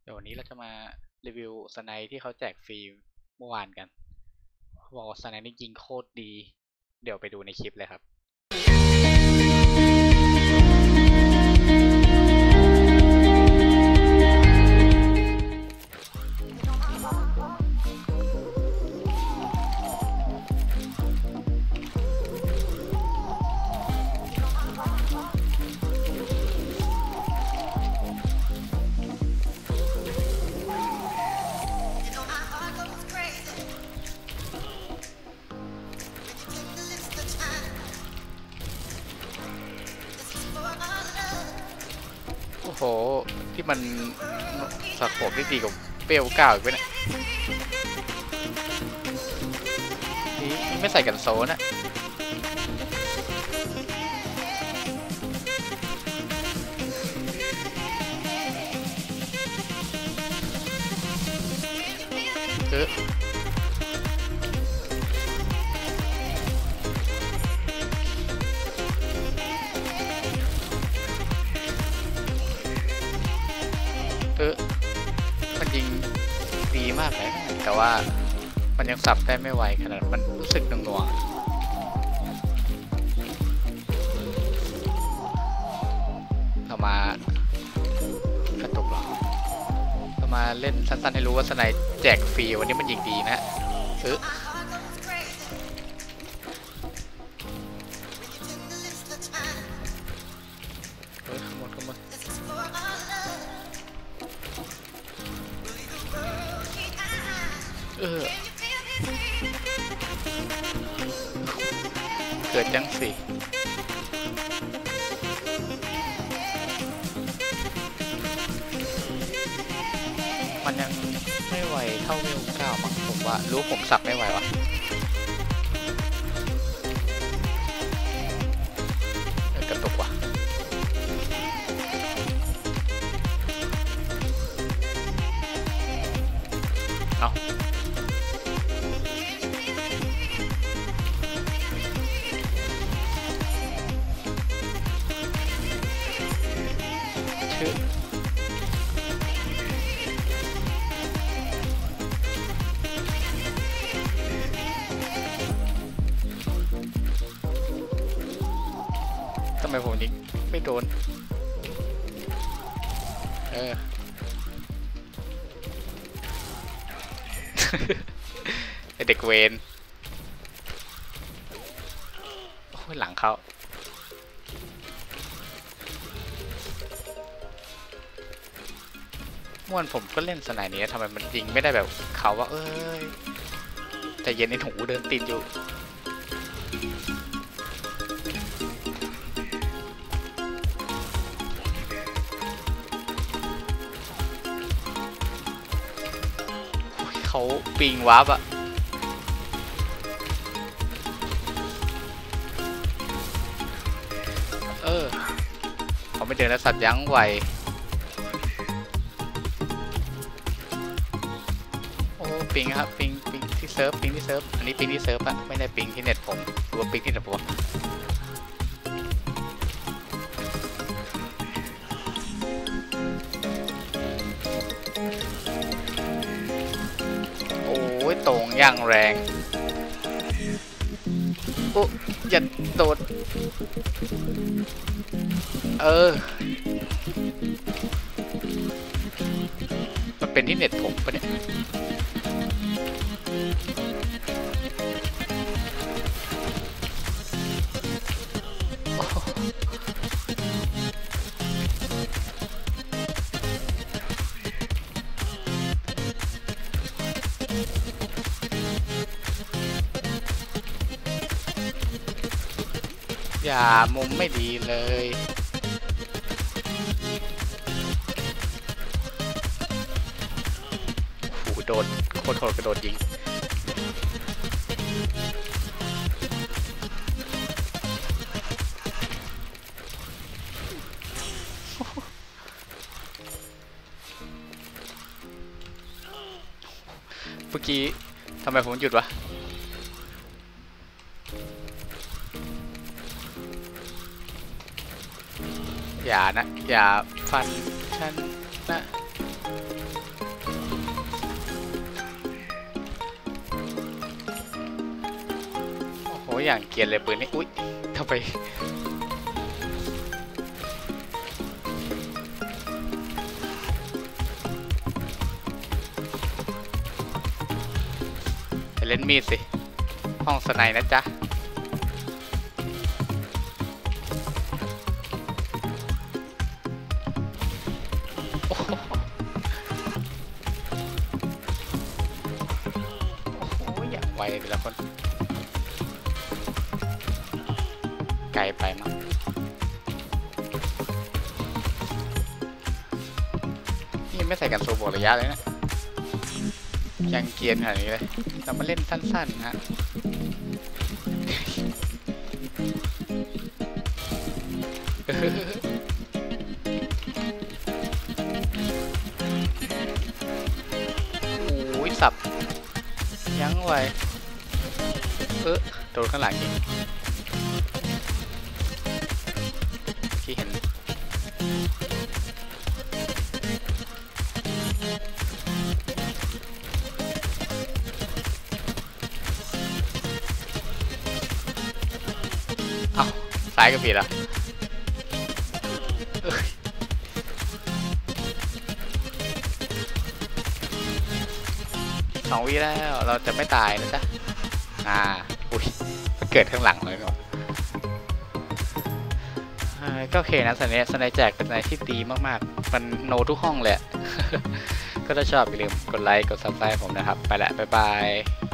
เดี๋ยววันนี้เราจะมารีวิวสไนที่เขาแจกฟรีเมื่อวานกันเขาบอกว่าสไนนี่ยิงโคตรดีเดี๋ยวไปดูในคลิปเลยครับโอ้โหที่มันสโคปที่ดีกว่าเปล9อีกไปเนี่ยนี่ไม่ใส่กันโซนอะคือมันยิงดีมากเลยแต่ว่ามันยังสับได้ไม่ไวขนาดมันรู้สึกหน่วงๆเรามากระตุกหรอเรามาเล่นสั้นๆให้รู้ว่าสไนแจกฟรีวันนี้มันยิงดีนะขโมยเกิดจังสิมันยังไม่ไหวเท่าเวล9มั้งผมว่ารู้ผมสับไม่ไหววะกระตุกว่ะเอาชื่อทำไมผมยิงไม่โดนไอเด็กเวนโอ้ยหลังเขาม่วนผมก็เล่นสไนนี้ทำไมมันยิงไม่ได้แบบเขาว่าเอ้ยแต่เย็นไอ้หนูเดินติดอยู่เขาปิงวาร์ปอะเขาไม่เดินแล้วสัตว์ยั้งไวโอ้ปิงครับปิงที่เซิร์ฟปิงที่เซิร์ฟอันนี้ปิงที่เซิร์ฟอะไม่ได้ปิงที่เน็ตผมหรือว่าปิงที่เน็ตผมโอ้ยตรงย่างแรงโอ้อย่าโดดมันเป็นที่เน็ตผมปะเนี่ยอย่ามุมไม่ดีเลยโอ้โหโดนโคตรโหดกระโดดยิงเมื่อกี้ทำไมผมหยุดวะ อย่านะอย่าฟันฉันนะอย่างเกรียนเลยปืนนี่อุ้ยทำไมไปเล่นมีดสิห้องสไนนะจ๊ะโอ้โหอย่างไวแต่ละคนไกลไปมั้งนี่ไม่ใส่กันโซโบระยะเลยนะยังเกียนขนาดนี้เลยเรามาเล่นสั้นๆฮะโอ้ยสับยั้งไว้โดนข้างหลังยิงที่เห็นเอ้าซ้ายก็ผิดแล้ว2 วิแล้วเราจะไม่ตายนะจ๊ะอุ้ยมันเกิดข้างหลังเลยเนาะก็โอเคนะสไนแจกเป็นอะไรที่ดีมากๆมันโนทุกห้องเลย ก็ถ้าชอบอย่าลืมกดไลค์กด Subscribe ผมนะครับไปละบ๊ายบาย